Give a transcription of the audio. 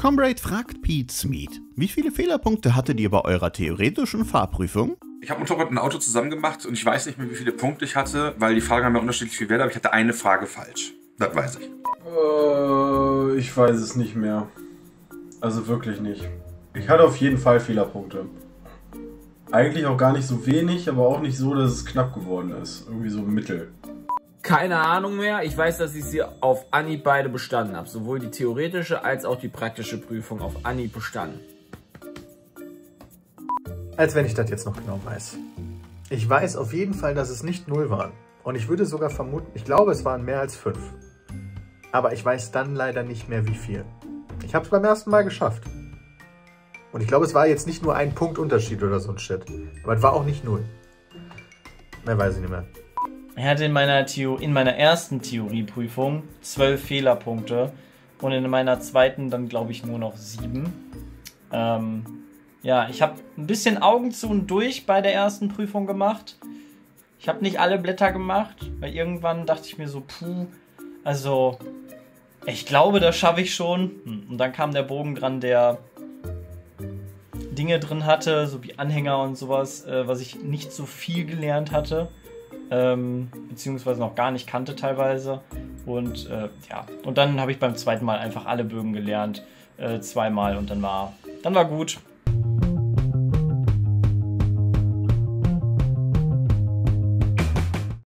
Comrade fragt Pete Smith: Wie viele Fehlerpunkte hattet ihr bei eurer theoretischen Fahrprüfung? Ich habe Motorrad und Auto zusammen gemacht und ich weiß nicht mehr, wie viele Punkte ich hatte, weil die Fragen haben ja unterschiedlich viel Wert, aber ich hatte eine Frage falsch. Das weiß ich. Ich weiß es nicht mehr. Also wirklich nicht. Ich hatte auf jeden Fall Fehlerpunkte. Eigentlich auch gar nicht so wenig, aber auch nicht so, dass es knapp geworden ist. Irgendwie so mittel. Keine Ahnung mehr. Ich weiß, dass ich sie auf Anhieb beide bestanden habe. Sowohl die theoretische als auch die praktische Prüfung auf Anhieb bestanden. Als wenn ich das jetzt noch genau weiß. Ich weiß auf jeden Fall, dass es nicht 0 waren. Und ich würde sogar vermuten, ich glaube, es waren mehr als 5. Aber ich weiß dann leider nicht mehr, wie viel. Ich habe es beim ersten Mal geschafft. Und ich glaube, es war jetzt nicht nur ein Punkt Unterschied oder so ein Shit. Aber es war auch nicht 0. Mehr weiß ich nicht mehr. Ich hatte in meiner ersten Theorieprüfung 12 Fehlerpunkte und in meiner zweiten dann, glaube ich, nur noch 7. Ja, ich habe ein bisschen Augen zu und durch bei der ersten Prüfung gemacht. Ich habe nicht alle Blätter gemacht, weil irgendwann dachte ich mir so, also ich glaube, das schaffe ich schon. Und dann kam der Bogen dran, der Dinge drin hatte, so wie Anhänger und sowas, was ich nicht so viel gelernt hatte. Beziehungsweise noch gar nicht kannte teilweise. Und ja, und dann habe ich beim zweiten Mal einfach alle Bögen gelernt, zweimal und dann war gut.